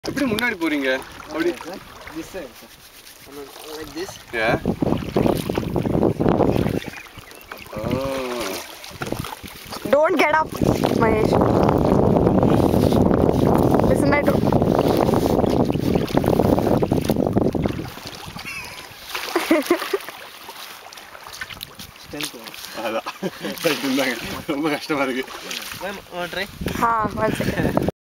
எப்படி முன்னாடி போறீங்க அப்படி this side like this yeah oh don't get up Mahesh listen I do அதான் ரொம்ப கஷ்டமா இருக்கு ma'am try ha one second